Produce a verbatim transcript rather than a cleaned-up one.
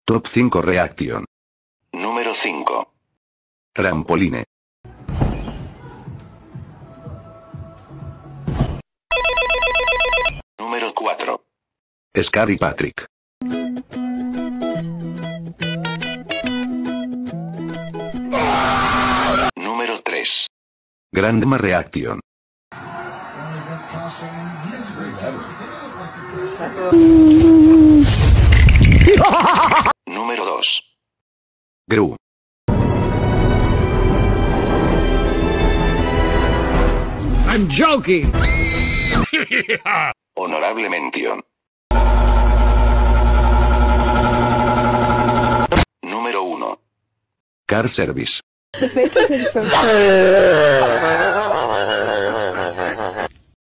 Top cinco Reaction. Número cinco. Trampoline. Número cuatro. Scary Patrick. Número tres. Grandma Reaction. Número dos. Gru. I'm joking. Honorable mención. Número uno. Car Service. The face of him from